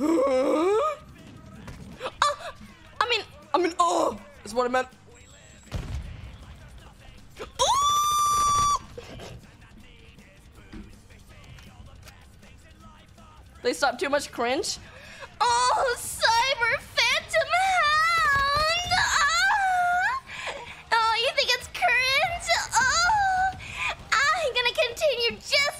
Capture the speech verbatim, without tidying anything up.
Oh, I mean, I mean, oh, is what I meant. They stop too much cringe. Oh, Cyber Phantom Hound! Oh, oh you think it's cringe? Oh, I'm gonna continue just